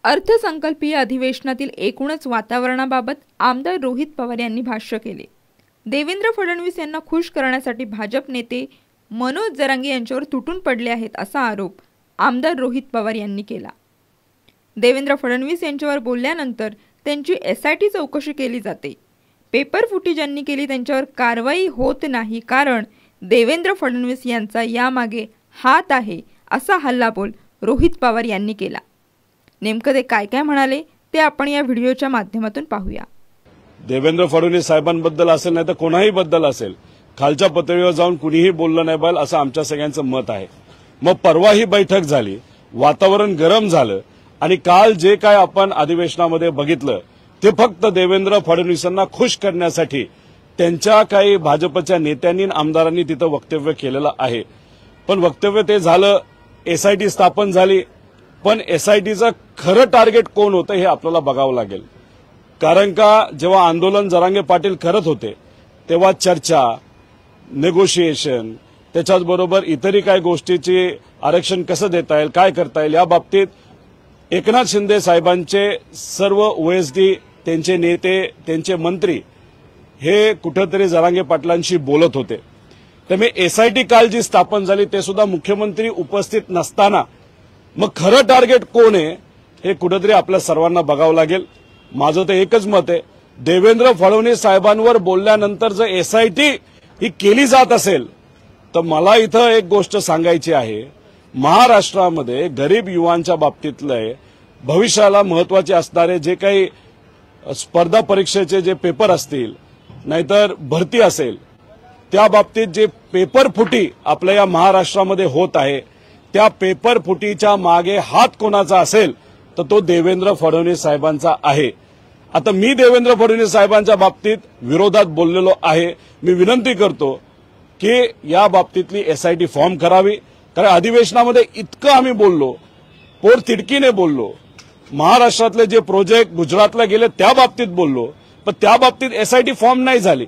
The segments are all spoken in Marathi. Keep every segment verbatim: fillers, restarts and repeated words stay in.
अर्थसंकल्पीय अधिवेशनातील एकूणच वातावरणाबाबत आमदार रोहित पवार यांनी भाष्य केले। देवेंद्र फडणवीस यांना खुश करण्यासाठी भाजप नेते मनोज जरांगे यांच्यावर तुटून पडले आहेत असा आरोप आमदार रोहित पवार यांनी केला। देवेंद्र फडणवीस यांच्यावर बोलल्यानंतर त्यांची एसआयटी चौकशी केली जाते। पेपर फुटी ज्यांनी केली त्यांच्यावर कारवाई होत नाही कारण देवेंद्र फडणवीस यांचा यामागे हात आहे असा हल्लाबोल रोहित पवार यांनी केला। नेमकं ते काय काय म्हणाले ते आपण या व्हिडिओच्या माध्यमातून पाहूया। देवेंद्र फडणवीस साहेबांबद्दल असेल नाही तर कोणाही बद्दल असेल खालच्या पातळीवर जाऊन कुणीही बोललं नाही पाहिजे असं आमच्या सगळ्यांचं मत आहे। मग परवा ही बैठक झाली, वातावरण गरम झालं आणि काल जे काय आपण अधिवेशनामध्ये बघितलं ते फक्त देवेंद्र फडणवीसांना खुश करण्यासाठी त्यांच्या काही भाजपच्या नेत्यांनी आमदारांनी तिथं वक्तव्य केलेलं आहे। पण वक्तव्य ते झालं, एसआयटी स्थापन झाली, पण एसआयटीचं खरं टार्गेट कोण होतं हे आपल्याला बघावं लागेल। कारण का जेव्हा आंदोलन जरांगे पाटील करत होते तेव्हा चर्चा, नेगोशिएशन, त्याच्याचबरोबर इतरही काही गोष्टीची आरक्षण कसं देता येईल, काय करता येईल या बाबतीत एकनाथ शिंदे साहेबांचे सर्व ओएसडी, त्यांचे नेते, त्यांचे मंत्री हे कुठेतरी जरांगे पाटलांशी बोलत होते। त्यामुळे एसआयटी काल जी स्थापन झाली ते सुद्धा मुख्यमंत्री उपस्थित नसताना मग खरं टार्गेट कोण आहे हे कुठेतरी आपल्या सर्वांना बघावं लागेल। माझं तर एकच मत आहे, देवेंद्र फडणवीस साहेबांवर बोलल्यानंतर जर एसआयटी ही केली जात असेल तर मला इथं एक गोष्ट सांगायची आहे, महाराष्ट्रामध्ये गरीब युवांच्या बाबतीतले भविष्याला महत्वाचे असणारे जे काही स्पर्धा परीक्षेचे जे पेपर असतील नाहीतर भरती असेल त्या बाबतीत जे पेपर फुटी आपल्या या महाराष्ट्रामध्ये होत आहे त्या पेपर फुटीच्या मागे हात कोणाचा असेल तर तो देवेंद्र फडणवीस साहेबांचा आहे। आता मी देवेंद्र फडणवीस साहेबांच्या बाबतीत विरोधात बोललेलो आहे। मी विनंती करतो की या बाबतीतली एसआयटी फॉर्म करावी, कारण अधिवेशनामध्ये इतकं आम्ही बोललो, पोर तिडकीने बोललो, महाराष्ट्रातले जे प्रोजेक्ट गुजरातला गेले त्या बाबतीत बोललो, पण त्या बाबतीत एसआयटी फॉर्म नाही झाली।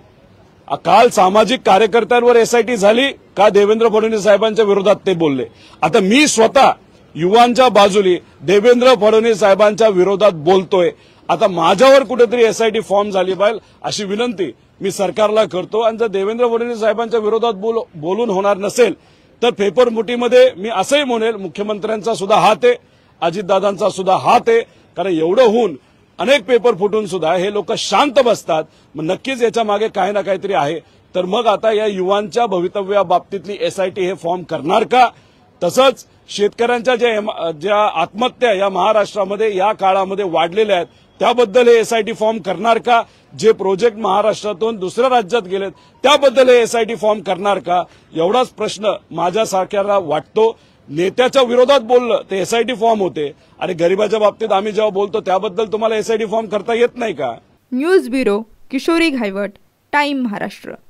काल सामाजिक कार्यकर्त्यांवर एसआयटी झाली का देवेंद्र फडणवीस साहेबांच्या विरोधात ते बोलले। आता मी स्वतः युवांच्या बाजूली देवेंद्र फडणवीस साहेबांच्या विरोधात बोलतोय। आता माझ्यावर कुठेतरी एसआयटी फॉर्म झाली पाहिजे अशी विनंती मी सरकारला करतो। आणि जर देवेंद्र फडणवीस साहेबांच्या विरोधात बोल, बोलून होणार नसेल तर पेपर मुठीमध्ये मी असंही म्हणेल मुख्यमंत्र्यांचा सुद्धा हात आहे, अजितदादांचा सुद्धा हात आहे, कारण एवढं होऊन अनेक पेपर फुटून सुद्धा हे लोक शांत बसतात। मग नक्कीच याच्या मागे काही ना काहीतरी आहे। तर मग आता या युवांच्या भवितव्याबाबतीतली एसआयटी हे फॉर्म करणार का? तसंच शेतकऱ्यांच्या ज्या ज्या आत्महत्या या महाराष्ट्रामध्ये या काळामध्ये वाढलेल्या आहेत त्याबद्दल हे एसआयटी फॉर्म करणार का? जे प्रोजेक्ट महाराष्ट्रातून दुसऱ्या राज्यात गेलेत त्याबद्दल हे एसआयटी फॉर्म करणार का? एवढाच प्रश्न माझ्यासारख्याला वाटतो। नेत्याच्या विरोधात बोललं ते एसआयटी फॉर्म होते आणि गरिबाच्या बाबतीत आम्ही जेव्हा बोलतो त्याबद्दल तुम्हाला एसआयटी फॉर्म करता येत नाही का? News bureau, Kishori Ghaywat, time Maharashtra.